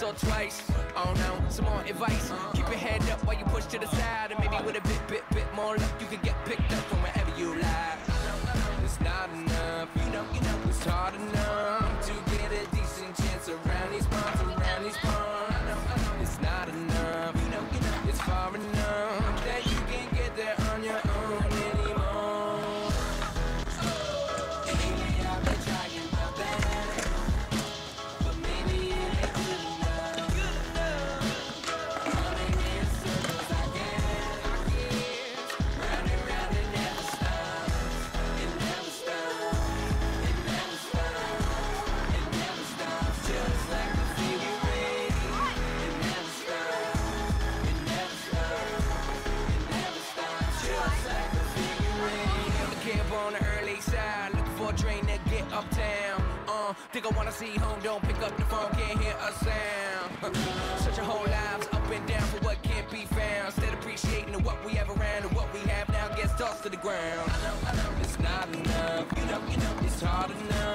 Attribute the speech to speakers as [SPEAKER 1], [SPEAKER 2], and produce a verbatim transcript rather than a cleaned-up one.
[SPEAKER 1] or twice. Oh no, some more advice. Keep your head up while you push to the side, and maybe with a bit, bit, bit more luck, you can get picked up from wherever you lie. It's not enough, you know, you know, it's hard enough to get a decent chance around these ponds, around these ponds. It's not enough, you know, you know, it's far enough that you can't get there on your own anymore. Maybe I've been trying my best, but maybe it ain't good enough. Good enough. Running in circles, I guess, I guess. Round and round, it never stops. It never stops. It never stops. It never stops. Just like the figure eight. It never stops. It never stops. It never stops. Just like the figure eight. The kid on the early side, looking for a train to get uptown. Uh, think I wanna see home, don't pick up the phone, can't hear a sound. Search your whole lives up and down for what can't be found. Instead appreciating what we have around and what we have now gets tossed to the ground. I know, I know, it's not enough, you know, you know, it's hard enough